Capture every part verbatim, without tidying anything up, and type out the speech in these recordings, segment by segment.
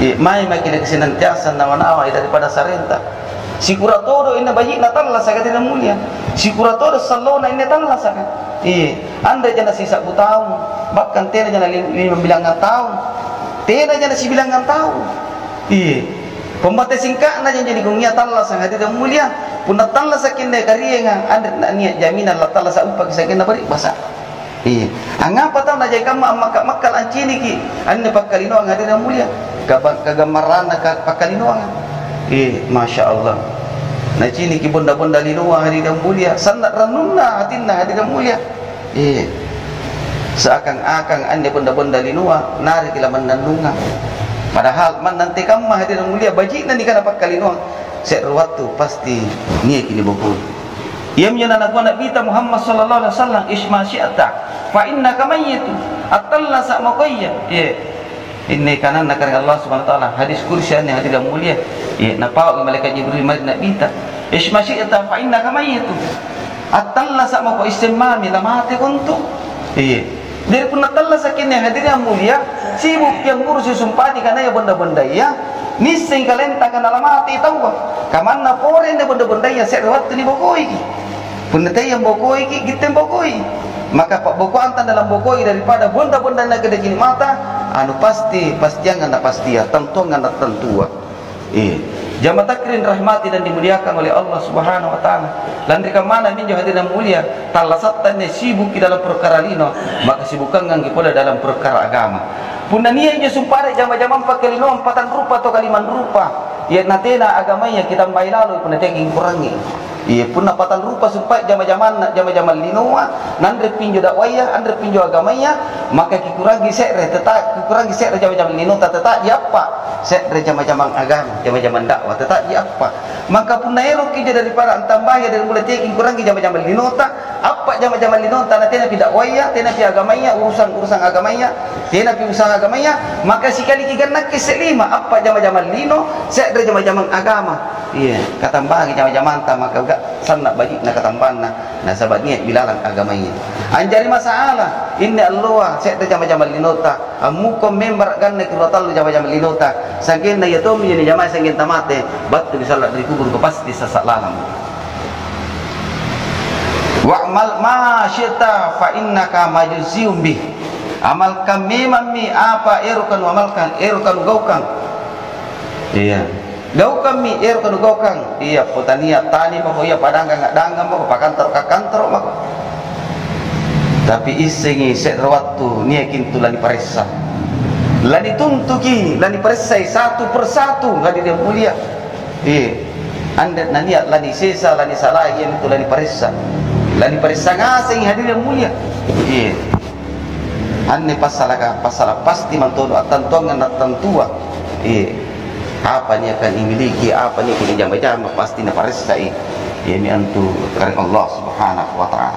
mai makin kesenantiasa nawa-nawa daripada sarenta. Si kuratodo ina bayi na talla saka tidak mulia. Si kuratodo sallona ina talla saka. Iya, anda jana sisa tahun, bahkan tena jana lima bilangan tahun, tena jana si bilangan tahun. Iya, pembate singkat na jadi gungia talla saka tidak mulia. Puna talla sakin de karienga, anda niat jaminan la talla sa upak sakin na bari basa. Iya, angapa tahu na jai kama makak makal ancini ki, anda pakalino ang tidak mulia. Kagamaran na pakalino ang. Eh, Masya Allah. Nah cini ki bunda-bunda linua hari dan mulia. Sanat ranunna hatinna hari dan mulia. Eh, seakan-akan anda bunda-bunda linua nari kila menandunga. Padahal man nanti kamu hari dan mulia bajik nanti kan dapat kalinua. Seruatu pasti ni kini buku. Ia menjadi anak anak kita Muhammad sallallahu alaihi wasallam isma syi'ata fa innaka mayyitu atalla sa'maqiyya. Eh. Ini kanan nak Allah Subhanahu wa taala hadis kursi yang tidak mulia. Ya, napau malaikat Jibril mari nak bita. Isma syi'ta fa innaka mayyitun. Atalla sama ko istimami lamati kuntu. Iya. Dari pun atalla sakinnya hadir yang mulia, sibuk yang ngurus sumpati karena ya benda-benda ya. Nising kalenta kana lamati tahu ba. Kamanna poren de benda-benda ya serwat ni bokoi. Pun yang bokoi ki gitem bokoi. Maka pak boko antan dalam bokoi daripada benda-benda nak gede gini mata anu pasti pasti yang anda pasti ya tentu anda tentu eh jamaah takrin rahmati dan dimuliakan oleh Allah Subhanahu wa taala lan rika mana minjo hadirin mulia talasatan sibuk di dalam perkara lino maka sibukan nganggi pula dalam perkara agama punna nia je sumpare jama-jama pakai lino empatan rupa atau kaliman rupa ya natena agamanya kita mbai lalu punna tenging kurangi. Iya pun napatan rupa supaya jama-jaman jama-jaman linoa nandre pinjo dakwaya andre pinjo agamanya maka kikurangi sekre tetap kikurangi sekre jama-jaman lino tetap diapa sekre jama-jaman agama jama-jaman dakwah tetap diapa maka pun naero kija daripada tambah ya dari mulai teking kurangi jama-jaman linota apa jama-jaman linota na tena tidak waya tena pi agamanya urusan-urusan agamanya tena pi urusan agamanya maka sekali kigan nak keselima apa jama-jaman lino sekre jama-jaman agama iya katambah jama-jaman ta maka sana bajik nak katamban na nasabat niat bilalang agamanya anjari masalah ini Allah saya jama-jama linota amuko member kan nak rotal jama-jama linota saking na yatom ini jamaah saking tamate batu disalat dari kubur ke pasti sasak lalang wa'mal ma syi'ta fa innaka majuziyum bih amalkan memami apa erukan amalkan erukan gaukan iya gau kami er kanu gau kang iya potania tani mako iya padang nggak dangam mako pakantor kakantor mako tapi isengi set waktu nia kintu lani paressa lani tuntuki lani paressa satu persatu nggak dia mulia iya anda nania lani sesa lani salah iya itu lani paressa lani paressa ngaseng hadir yang mulia iya ane pasalaga pasala pasti mantono atantuangan atantua iya apa ni akan dimiliki apa ni kini jama-jama pasti na paresai ini antu karena Allah Subhanahu wa taala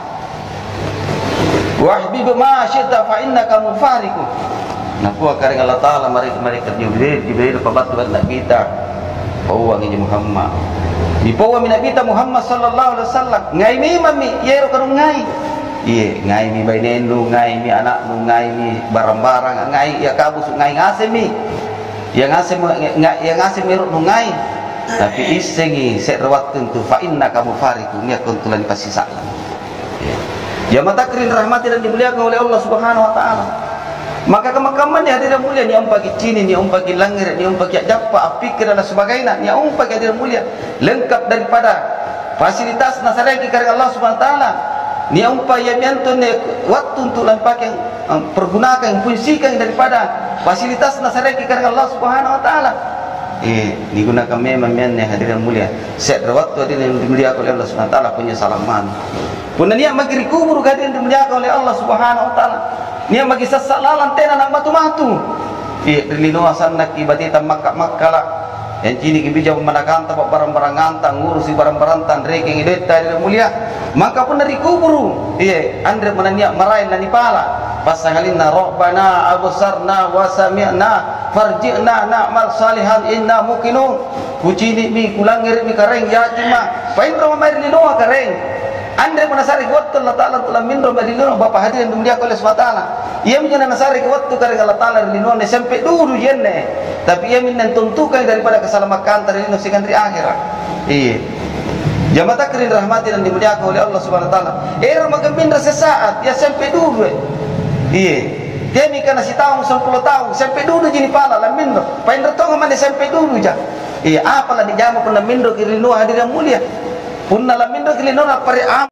wahbib ma syi'ta fa innaka mufariqu nah puak karena Allah taala mari mari Jibril Jibril pabat buat nabi kita pauang ini Muhammad di pauang nabi kita Muhammad sallallahu alaihi wasallam ngai mi mami yero kanu ngai iya ngai mi bainenu ngai mi anakmu ngai mi barang-barang ngai ya kabus ngai ngasemi yang ngasih yang ngasih mirut nungai tapi isengi serawat tentu fa inna kamu fariku nia kuntulan pasti salah ya mata kering rahmati dan dimuliakan oleh Allah Subhanahu wa taala maka kemakaman yang hadir mulia ni umpaki cini ni umpaki langir ni umpaki japa pikir dan sebagainya ni umpaki hadir mulia lengkap daripada fasilitas nasareki karena Allah Subhanahu wa taala ni umpaya miantun waktu untuk lampakan pergunakan fungsikan daripada fasilitas nasareki karena Allah Subhanahu wa taala eh digunakan memang yang hadirin mulia set waktu hadirin yang dimuliakan oleh Allah Subhanahu wa taala punya salaman pun niat magri kubur hadirin dimuliakan oleh Allah Subhanahu wa taala niat magi sasak lalan tena nak matu-matu eh lino asan nak ibadita makka-makkala yang cini kibija pemanakan tapak barang-barang ngantang ngurusi barang-barang tan reking ideta hadirin mulia maka pun dari kubur iya andre menaniak marahin lani pala pasangalina rabbana absarna wa sami'na farji'na na'mal salihan inna muqinun kucini mi kulangir mi kareng ya cima pain ro mair lino kareng andre menasari waktu Allah taala telah minro lino bapa hadirin dunia oleh subhanahu wa taala ia menjana nasari waktu kareng Allah taala lino ne sampai dulu jenne tapi ia minang tuntukan daripada keselamatan dari nusikan dari akhirat. Iya. Jamaah takrim rahmati dan dimuliakan oleh Allah Subhanahu wa taala. Era magambindra sesaat, ya sampai dulu. Iya. Kami kana si tahun sepuluh tahun, sampai dulu jini pala lamindo. Paindra tong man sampai dulu ja. Iya, apalah dijamu pun lamindo kiri nu hadir yang mulia. Pun lamindo kiri nu pare